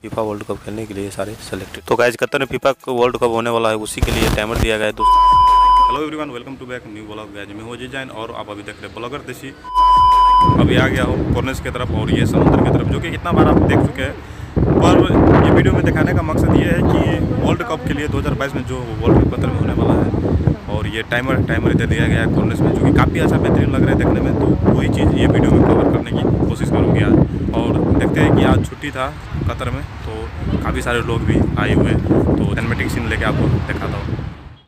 FIFA world cup खेलने के लिए सारे सेलेक्टेड। तो गाइस कतर में फीफा वर्ल्ड कप होने वाला है, उसी के लिए टाइमर दिया गया है दोस्तों। Hello everyone, welcome to back new blog. Guys मैं हूं अजय जैन और आप अभी देख रहे ब्लॉगर देसी। अभी आ गया हूँ कॉर्निश की तरफ और ये समुद्र की तरफ, जो कि कितना बार आप देख चुके हैं, पर ये वीडियो में दिखाने का मकसद ये है कि वर्ल्ड कप के लिए 2022 में जो वर्ल्ड कप कतर में होने वाला है, और ये टाइमर इधर दिया गया है कॉर्निश में, जो कि काफ़ी अच्छा बेहतरीन लग रहा है देखने में। तो वही चीज़ ये वीडियो में कवर करने की कोशिश करूँगी आज। और देखते हैं कि आज छुट्टी था कतर में, तो काफ़ी सारे लोग भी आए हुए हैं, तो सिनेमैटिक सीन लेके आपको दिखाता हूँ।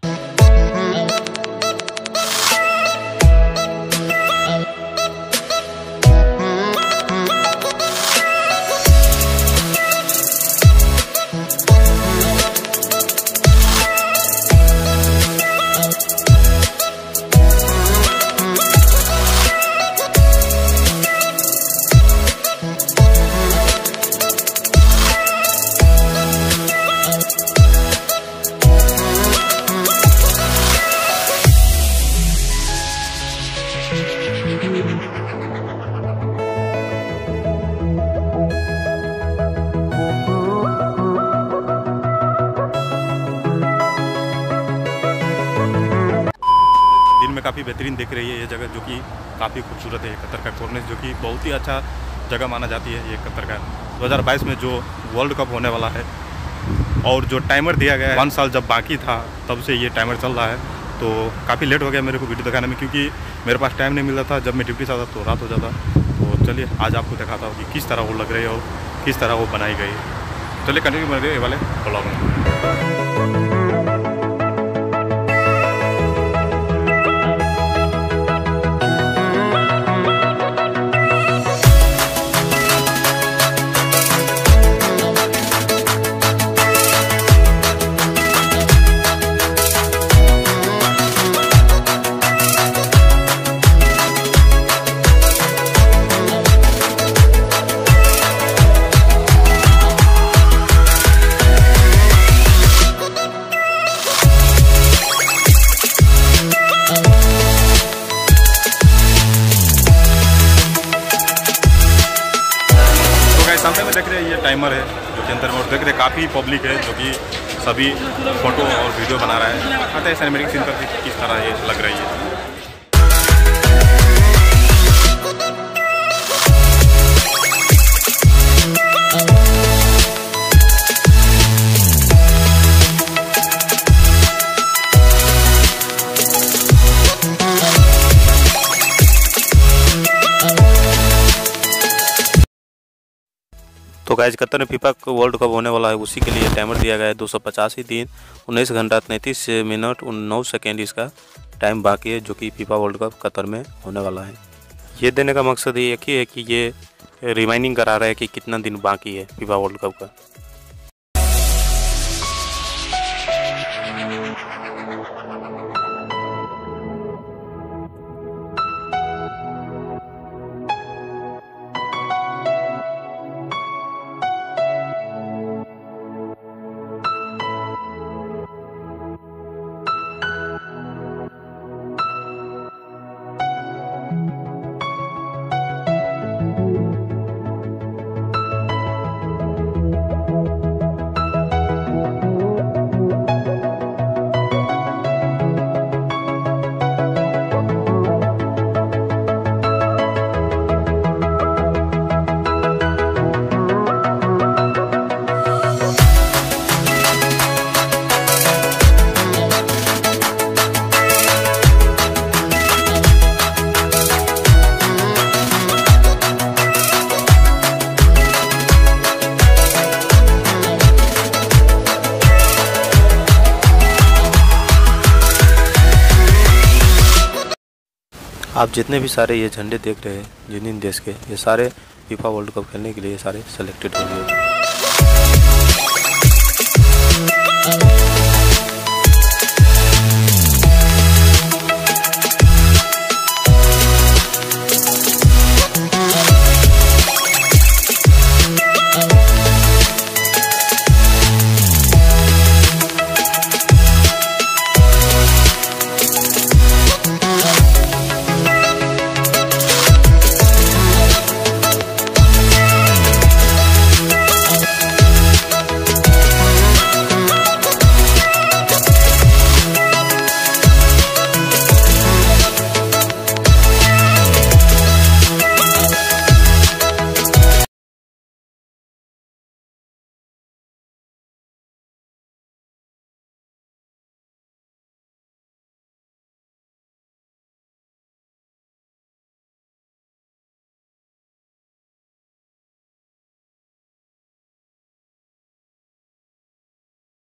काफ़ी बेहतरीन दिख रही है ये जगह, जो कि काफ़ी खूबसूरत है। कतर का कॉर्निश जो कि बहुत ही अच्छा जगह माना जाती है ये कतर का। 2022 में जो वर्ल्ड कप होने वाला है, और जो टाइमर दिया गया है 1 साल जब बाकी था तब से ये टाइमर चल रहा है। तो काफ़ी लेट हो गया मेरे को वीडियो दिखाने में, क्योंकि मेरे पास टाइम नहीं मिल रहा था। जब मैं ड्यूटी से आता तो रात हो जाता। तो चलिए आज आपको दिखाता हूँ कि किस तरह वो लग रही है और किस तरह वो बनाई गई है। चलिए कंटिन्यू कर रहे वाले ब्लॉग में। सामने में देख रहे हैं ये टाइमर है जो कि अंदर में, और देख रहे काफ़ी पब्लिक है जो कि सभी फोटो और वीडियो बना रहा है। आते हैं सिनेमैटिक सीन पर किस तरह ये लग रही है। तो गाइस कतर में फीफा वर्ल्ड कप होने वाला है, उसी के लिए टाइमर दिया गया है 285 दिन 19 घंटा 33 मिनट 9 सेकेंड इसका टाइम बाकी है, जो कि फीफा वर्ल्ड कप कतर में होने वाला है। ये देने का मकसद ये एक ही है कि ये रिमाइंडिंग करा रहा है कि कितना दिन बाकी है फीफा वर्ल्ड कप का। आप जितने भी सारे ये झंडे देख रहे हैं जिन जिन देश के, ये सारे फीफा वर्ल्ड कप खेलने के लिए सारे सेलेक्टेड हो गए।